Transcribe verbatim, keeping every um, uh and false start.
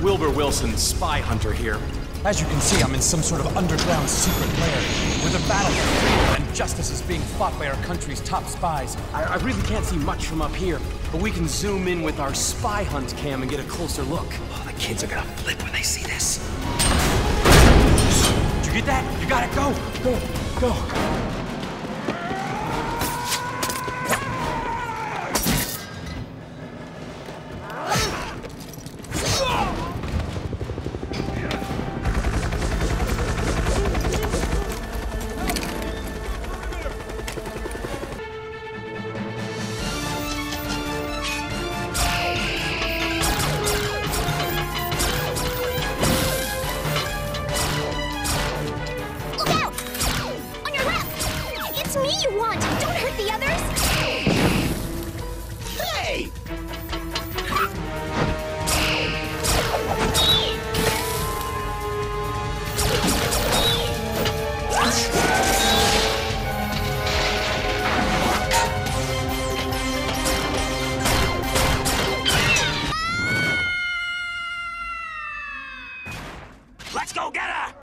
Wilbur Wilson, spy hunter here. As you can see, I'm in some sort of underground secret lair, where the battle for freedom and justice is being fought by our country's top spies. I, I really can't see much from up here, but we can zoom in with our spy hunt cam and get a closer look. Oh, the kids are gonna flip when they see this. Did you get that? You got it, go! Go, go!